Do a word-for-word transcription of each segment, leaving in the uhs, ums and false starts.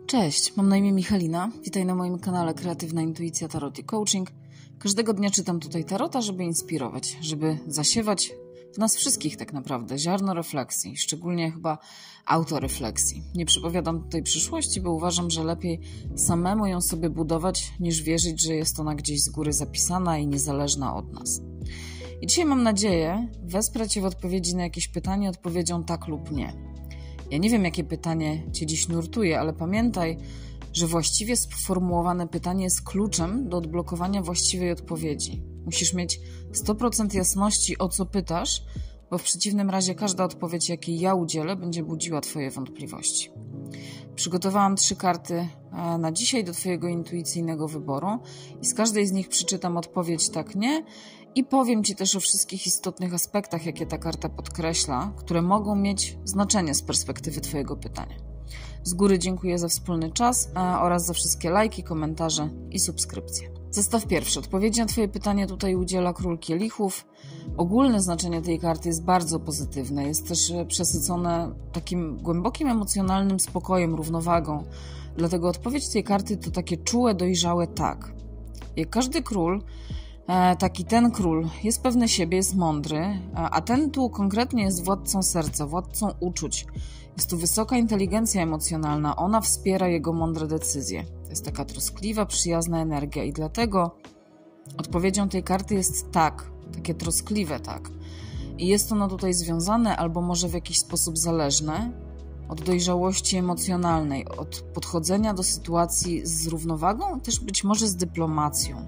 Cześć, mam na imię Michalina. Witaj na moim kanale Kreatywna Intuicja Tarot i Coaching. Każdego dnia czytam tutaj tarota, żeby inspirować, żeby zasiewać w nas wszystkich tak naprawdę ziarno refleksji, szczególnie chyba autorefleksji. Nie przepowiadam tutaj przyszłości, bo uważam, że lepiej samemu ją sobie budować, niż wierzyć, że jest ona gdzieś z góry zapisana i niezależna od nas. I dzisiaj mam nadzieję wesprzeć Cię w odpowiedzi na jakieś pytanie odpowiedzią tak lub nie. Ja nie wiem, jakie pytanie Cię dziś nurtuje, ale pamiętaj, że właściwie sformułowane pytanie jest kluczem do odblokowania właściwej odpowiedzi. Musisz mieć sto procent jasności, o co pytasz, bo w przeciwnym razie każda odpowiedź, jakiej ja udzielę, będzie budziła Twoje wątpliwości. Przygotowałam trzy karty na dzisiaj do Twojego intuicyjnego wyboru i z każdej z nich przeczytam odpowiedź tak, nie i powiem Ci też o wszystkich istotnych aspektach, jakie ta karta podkreśla, które mogą mieć znaczenie z perspektywy Twojego pytania. Z góry dziękuję za wspólny czas oraz za wszystkie lajki, komentarze i subskrypcje. Zestaw pierwszy. Odpowiedzi na Twoje pytanie tutaj udziela Król Kielichów. Ogólne znaczenie tej karty jest bardzo pozytywne. Jest też przesycone takim głębokim emocjonalnym spokojem, równowagą. Dlatego odpowiedź tej karty to takie czułe, dojrzałe tak. Jak każdy król, taki ten król jest pewny siebie, jest mądry, a ten tu konkretnie jest władcą serca, władcą uczuć. Jest tu wysoka inteligencja emocjonalna, ona wspiera jego mądre decyzje. To jest taka troskliwa, przyjazna energia i dlatego odpowiedzią tej karty jest tak, takie troskliwe tak. I jest ono tutaj związane albo może w jakiś sposób zależne od dojrzałości emocjonalnej, od podchodzenia do sytuacji z równowagą, też być może z dyplomacją.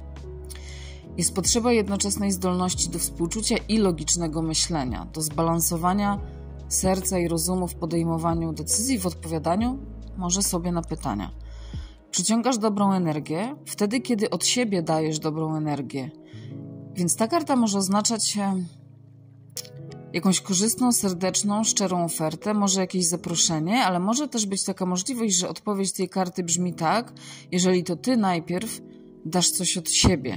Jest potrzeba jednoczesnej zdolności do współczucia i logicznego myślenia, do zbalansowania serca i rozumu w podejmowaniu decyzji, w odpowiadaniu może sobie na pytania. Przyciągasz dobrą energię wtedy, kiedy od siebie dajesz dobrą energię. Więc ta karta może oznaczać jakąś korzystną, serdeczną, szczerą ofertę, może jakieś zaproszenie, ale może też być taka możliwość, że odpowiedź tej karty brzmi tak, jeżeli to ty najpierw dasz coś od siebie.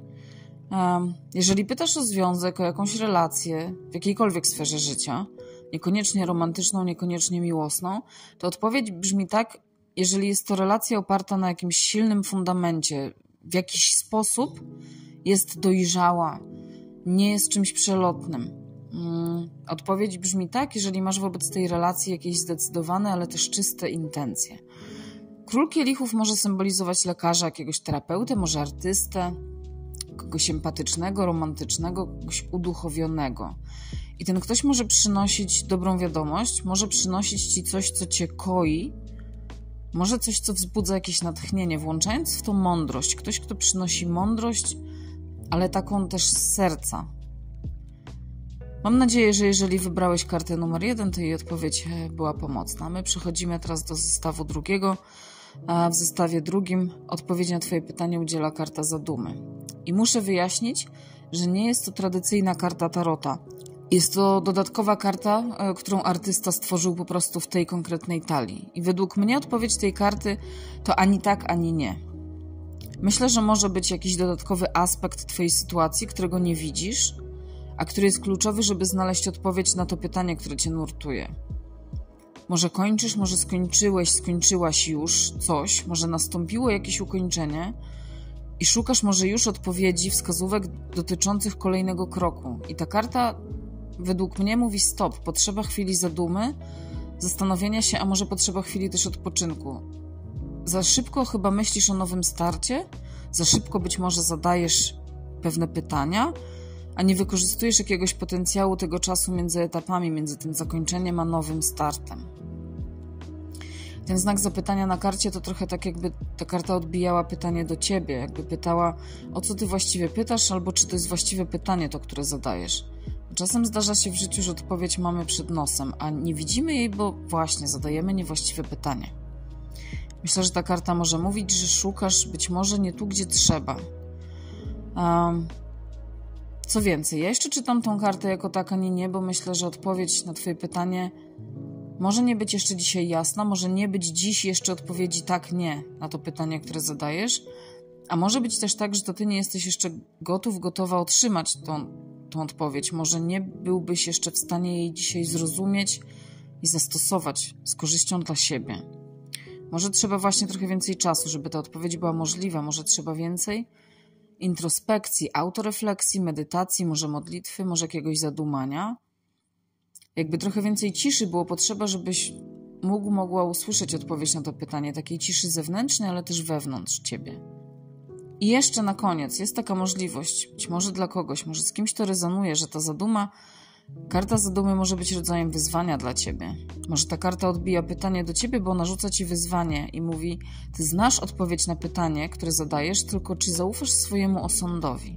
Jeżeli pytasz o związek, o jakąś relację w jakiejkolwiek sferze życia, niekoniecznie romantyczną, niekoniecznie miłosną, to odpowiedź brzmi tak, jeżeli jest to relacja oparta na jakimś silnym fundamencie, w jakiś sposób jest dojrzała, nie jest czymś przelotnym. Odpowiedź brzmi tak, jeżeli masz wobec tej relacji jakieś zdecydowane, ale też czyste intencje. Król Kielichów może symbolizować lekarza, jakiegoś terapeutę, może artystę, kogoś empatycznego, romantycznego, kogoś uduchowionego. I ten ktoś może przynosić dobrą wiadomość, może przynosić ci coś, co cię koi, może coś, co wzbudza jakieś natchnienie, włączając w to mądrość. Ktoś, kto przynosi mądrość, ale taką też z serca. Mam nadzieję, że jeżeli wybrałeś kartę numer jeden, to jej odpowiedź była pomocna. My przechodzimy teraz do zestawu drugiego. A w zestawie drugim odpowiedzi na Twoje pytanie udziela karta Zadumy. I muszę wyjaśnić, że nie jest to tradycyjna karta tarota. Jest to dodatkowa karta, którą artysta stworzył po prostu w tej konkretnej talii. I według mnie odpowiedź tej karty to ani tak, ani nie. Myślę, że może być jakiś dodatkowy aspekt Twojej sytuacji, którego nie widzisz, a który jest kluczowy, żeby znaleźć odpowiedź na to pytanie, które Cię nurtuje. Może kończysz, może skończyłeś, skończyłaś już coś, może nastąpiło jakieś ukończenie i szukasz może już odpowiedzi, wskazówek dotyczących kolejnego kroku. I ta karta według mnie mówi stop, potrzeba chwili zadumy, zastanowienia się, a może potrzeba chwili też odpoczynku. Za szybko chyba myślisz o nowym starcie, za szybko być może zadajesz pewne pytania, a nie wykorzystujesz jakiegoś potencjału tego czasu między etapami, między tym zakończeniem a nowym startem. Ten znak zapytania na karcie to trochę tak, jakby ta karta odbijała pytanie do ciebie, jakby pytała, o co ty właściwie pytasz, albo czy to jest właściwe pytanie to, które zadajesz. Czasem zdarza się w życiu, że odpowiedź mamy przed nosem, a nie widzimy jej, bo właśnie zadajemy niewłaściwe pytanie. Myślę, że ta karta może mówić, że szukasz być może nie tu, gdzie trzeba. Um, Co więcej, ja jeszcze czytam tą kartę jako tak, a nie nie, bo myślę, że odpowiedź na Twoje pytanie może nie być jeszcze dzisiaj jasna, może nie być dziś jeszcze odpowiedzi tak, nie na to pytanie, które zadajesz, a może być też tak, że to Ty nie jesteś jeszcze gotów, gotowa otrzymać tą, tą odpowiedź. Może nie byłbyś jeszcze w stanie jej dzisiaj zrozumieć i zastosować z korzyścią dla siebie. Może trzeba właśnie trochę więcej czasu, żeby ta odpowiedź była możliwa. Może trzeba więcej introspekcji, autorefleksji, medytacji, może modlitwy, może jakiegoś zadumania. Jakby trochę więcej ciszy było potrzeba, żebyś mógł, mogła usłyszeć odpowiedź na to pytanie. Takiej ciszy zewnętrznej, ale też wewnątrz ciebie. I jeszcze na koniec jest taka możliwość, być może dla kogoś, może z kimś to rezonuje, że ta zaduma, karta zadumy może być rodzajem wyzwania dla ciebie. Może ta karta odbija pytanie do ciebie, bo narzuca ci wyzwanie i mówi, ty znasz odpowiedź na pytanie, które zadajesz, tylko czy zaufasz swojemu osądowi.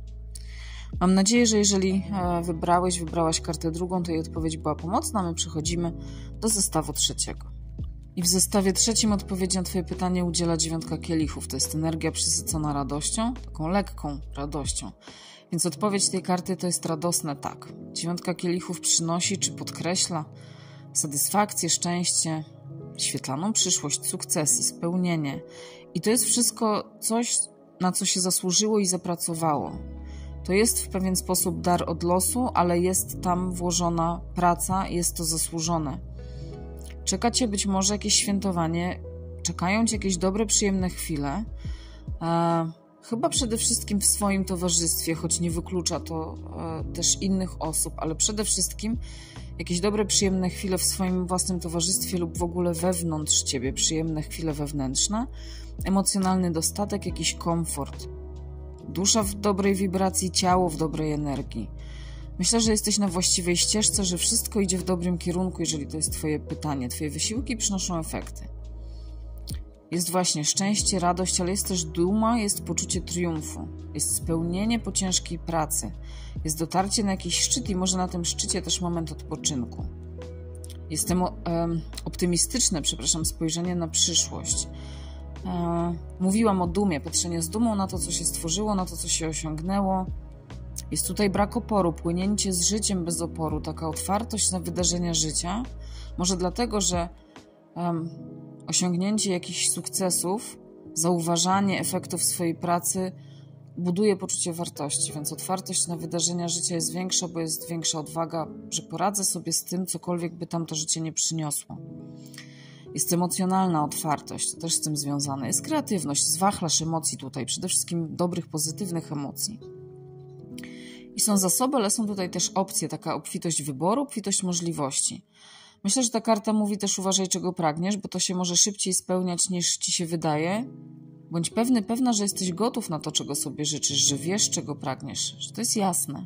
Mam nadzieję, że jeżeli wybrałeś, wybrałaś kartę drugą, to jej odpowiedź była pomocna. My przechodzimy do zestawu trzeciego. I w zestawie trzecim odpowiedzi na twoje pytanie udziela dziewiątka kielichów. To jest energia przesycona radością, taką lekką radością. Więc odpowiedź tej karty to jest radosne tak. Dziewiątka kielichów przynosi czy podkreśla satysfakcję, szczęście, świetlaną przyszłość, sukcesy, spełnienie. I to jest wszystko coś, na co się zasłużyło i zapracowało. To jest w pewien sposób dar od losu, ale jest tam włożona praca, jest to zasłużone. Czeka cię być może jakieś świętowanie, czekają cię jakieś dobre, przyjemne chwile. E, chyba przede wszystkim w swoim towarzystwie, choć nie wyklucza to e, też innych osób, ale przede wszystkim jakieś dobre, przyjemne chwile w swoim własnym towarzystwie lub w ogóle wewnątrz ciebie, przyjemne chwile wewnętrzne, emocjonalny dostatek, jakiś komfort. Dusza w dobrej wibracji, ciało w dobrej energii. Myślę, że jesteś na właściwej ścieżce, że wszystko idzie w dobrym kierunku, jeżeli to jest twoje pytanie. Twoje wysiłki przynoszą efekty. Jest właśnie szczęście, radość, ale jest też duma, jest poczucie triumfu. Jest spełnienie po ciężkiej pracy. Jest dotarcie na jakiś szczyt i może na tym szczycie też moment odpoczynku. Jestem um, optymistyczne, przepraszam, spojrzenie na przyszłość. Um, mówiłam o dumie, patrzenie z dumą na to, co się stworzyło, na to, co się osiągnęło. Jest tutaj brak oporu, płynięcie z życiem bez oporu, taka otwartość na wydarzenia życia. Może dlatego, że um, osiągnięcie jakichś sukcesów, zauważanie efektów swojej pracy buduje poczucie wartości, więc otwartość na wydarzenia życia jest większa, bo jest większa odwaga, że poradzę sobie z tym, cokolwiek by tam to życie nie przyniosło. Jest emocjonalna otwartość, to też z tym związane. Jest kreatywność, wachlarz emocji tutaj, przede wszystkim dobrych, pozytywnych emocji. I są zasoby, ale są tutaj też opcje, taka obfitość wyboru, obfitość możliwości. Myślę, że ta karta mówi też uważaj, czego pragniesz, bo to się może szybciej spełniać niż ci się wydaje. Bądź pewny, pewna, że jesteś gotów na to, czego sobie życzysz, że wiesz, czego pragniesz, że to jest jasne.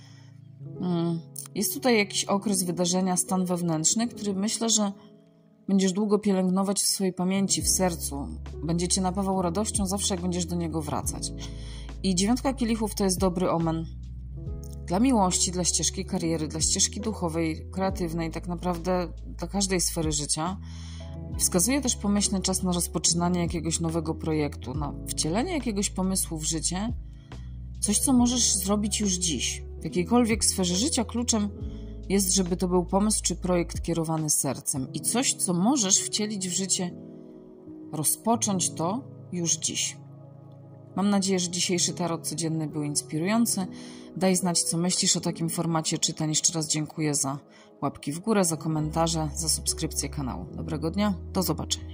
Jest tutaj jakiś okres wydarzenia, stan wewnętrzny, który myślę, że będziesz długo pielęgnować w swojej pamięci, w sercu. Będzie cię napawał radością zawsze, jak będziesz do niego wracać. I dziewiątka kielichów to jest dobry omen dla miłości, dla ścieżki kariery, dla ścieżki duchowej, kreatywnej, tak naprawdę dla każdej sfery życia. Wskazuje też pomyślny czas na rozpoczynanie jakiegoś nowego projektu, na wcielenie jakiegoś pomysłu w życie. Coś, co możesz zrobić już dziś. W jakiejkolwiek sferze życia kluczem jest, żeby to był pomysł czy projekt kierowany sercem. I coś, co możesz wcielić w życie, rozpocząć to już dziś. Mam nadzieję, że dzisiejszy tarot codzienny był inspirujący. Daj znać, co myślisz o takim formacie czytań. Jeszcze raz dziękuję za łapki w górę, za komentarze, za subskrypcję kanału. Dobrego dnia, do zobaczenia.